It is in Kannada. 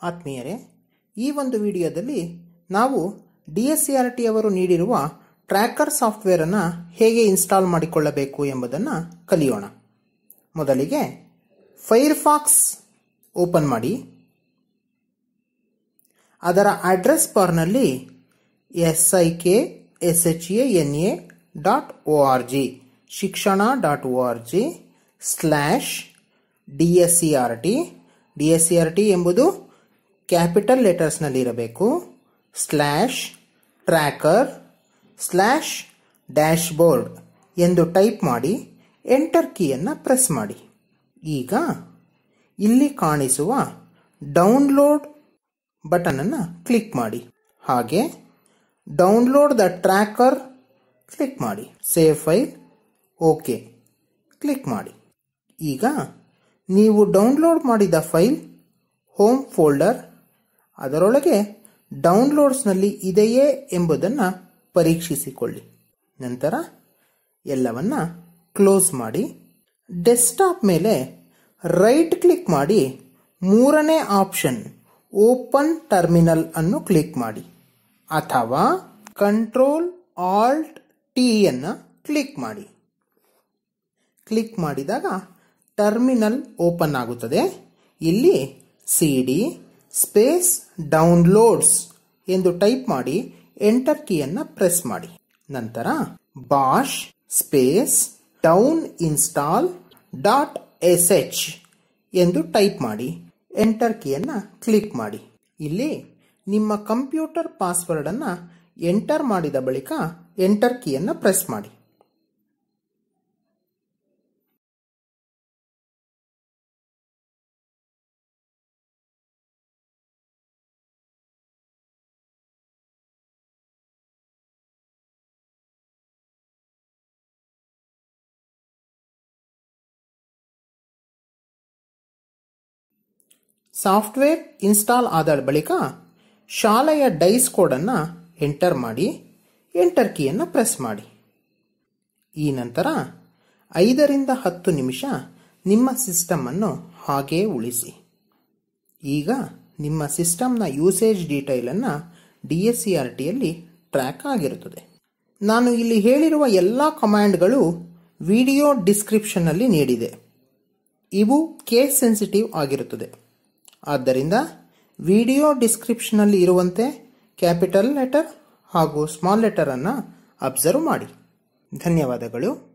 ಆತ್ಮೀಯರೇ, ಈ ಒಂದು ವಿಡಿಯೋದಲ್ಲಿ ನಾವು DSCRT ಅವರು ನೀಡಿರುವ ಟ್ರ್ಯಾಕರ್ ಸಾಫ್ಟ್ವೇರ್ ಅನ್ನು ಹೇಗೆ ಇನ್ಸ್ಟಾಲ್ ಮಾಡಿಕೊಳ್ಳಬೇಕು ಎಂಬುದನ್ನು ಕಲಿಯೋಣ. ಮೊದಲಿಗೆ ಫೈರ್ಫಾಕ್ಸ್ ಓಪನ್ ಮಾಡಿ. ಅದರ ಅಡ್ರೆಸ್ ಬಾರ್ನಲ್ಲಿ sikshana.org ಶಿಕ್ಷಣ.org/DSCRT. DSCRT ಎಂಬುದು ಕ್ಯಾಪಿಟಲ್ ಲೆಟರ್ಸ್ನಲ್ಲಿ ಇರಬೇಕು. /tracker/dashboard ಎಂದು ಟೈಪ್ ಮಾಡಿ ಎಂಟರ್ ಕೀಯನ್ನು ಪ್ರೆಸ್ ಮಾಡಿ. ಈಗ ಇಲ್ಲಿ ಕಾಣಿಸುವ ಡೌನ್ಲೋಡ್ ಬಟನ್ ಅನ್ನು ಕ್ಲಿಕ್ ಮಾಡಿ. ಹಾಗೆ ಡೌನ್ಲೋಡ್ ದ ಟ್ರ್ಯಾಕರ್ ಕ್ಲಿಕ್ ಮಾಡಿ. ಸೇವ್ ಫೈಲ್, ಓಕೆ ಕ್ಲಿಕ್ ಮಾಡಿ. ಈಗ ನೀವು ಡೌನ್ಲೋಡ್ ಮಾಡಿದ ಫೈಲ್ ಹೋಮ್ ಫೋಲ್ಡರ್ ಅದರೊಳಗೆ ಡೌನ್ಲೋಡ್ಸ್ನಲ್ಲಿ ಇದೆಯೇ ಎಂಬುದನ್ನು ಪರೀಕ್ಷಿಸಿಕೊಳ್ಳಿ. ನಂತರ ಎಲ್ಲವನ್ನ ಕ್ಲೋಸ್ ಮಾಡಿ. ಡೆಸ್ಕ್ಟಾಪ್ ಮೇಲೆ ರೈಟ್ ಕ್ಲಿಕ್ ಮಾಡಿ ಮೂರನೇ ಆಪ್ಷನ್ ಓಪನ್ ಟರ್ಮಿನಲ್ ಅನ್ನು ಕ್ಲಿಕ್ ಮಾಡಿ, ಅಥವಾ Ctrl+Alt+T ಅನ್ನು ಕ್ಲಿಕ್ ಮಾಡಿ. ಕ್ಲಿಕ್ ಮಾಡಿದಾಗ ಟರ್ಮಿನಲ್ ಓಪನ್ ಆಗುತ್ತದೆ. ಇಲ್ಲಿ CD ಸ್ಪೇಸ್ ಡೌನ್ಲೋಡ್ಸ್ ಎಂದು ಟೈಪ್ ಮಾಡಿ ಎಂಟರ್ ಕೀಯನ್ನು ಪ್ರೆಸ್ ಮಾಡಿ. ನಂತರ ಬಾಶ್ ಸ್ಪೇಸ್ ಡೌನ್ ಇನ್ಸ್ಟಾಲ್.sh ಎಂದು ಟೈಪ್ ಮಾಡಿ ಎಂಟರ್ ಕೀಯನ್ನು ಕ್ಲಿಕ್ ಮಾಡಿ. ಇಲ್ಲಿ ನಿಮ್ಮ ಕಂಪ್ಯೂಟರ್ ಪಾಸ್ವರ್ಡ್ ಅನ್ನು ಎಂಟರ್ ಮಾಡಿದ ಬಳಿಕ ಎಂಟರ್ ಕೀಯನ್ನು ಪ್ರೆಸ್ ಮಾಡಿ. ಸಾಫ್ಟ್ವೇರ್ ಇನ್ಸ್ಟಾಲ್ ಆದ ಬಳಿಕ ಶಾಲೆಯ ಡೈಸ್ ಕೋಡ್ ಅನ್ನು ಎಂಟರ್ ಮಾಡಿ ಎಂಟರ್ ಕೀಯನ್ನು ಪ್ರೆಸ್ ಮಾಡಿ. ಈ ನಂತರ 5 ರಿಂದ 10 ನಿಮಿಷ ನಿಮ್ಮ ಸಿಸ್ಟಮ್ ಅನ್ನು ಹಾಗೇ ಉಳಿಸಿ. ಈಗ ನಿಮ್ಮ ಸಿಸ್ಟಮ್ನ ಯೂಸೇಜ್ ಡೀಟೇಲ್ ಅನ್ನು DSCRTಯಲ್ಲಿ ಟ್ರ್ಯಾಕ್ ಆಗಿರುತ್ತದೆ. ನಾನು ಇಲ್ಲಿ ಹೇಳಿರುವ ಎಲ್ಲ ಕಮಾಂಡ್ಗಳು ವಿಡಿಯೋ ಡಿಸ್ಕ್ರಿಪ್ಷನ್ನಲ್ಲಿ ನೀಡಿದೆ. ಇವು ಕೇಸ್ ಸೆನ್ಸಿಟಿವ್ ಆಗಿರುತ್ತದೆ. ಆದ್ದರಿಂದ ವಿಡಿಯೋ ಡಿಸ್ಕ್ರಿಪ್ಷನ್ನಲ್ಲಿ ಇರುವಂತೆ ಕ್ಯಾಪಿಟಲ್ ಲೆಟರ್ ಹಾಗೂ ಸ್ಮಾಲ್ ಲೆಟರ್ ಅನ್ನು ಅಬ್ಸರ್ವ್ ಮಾಡಿ. ಧನ್ಯವಾದಗಳು.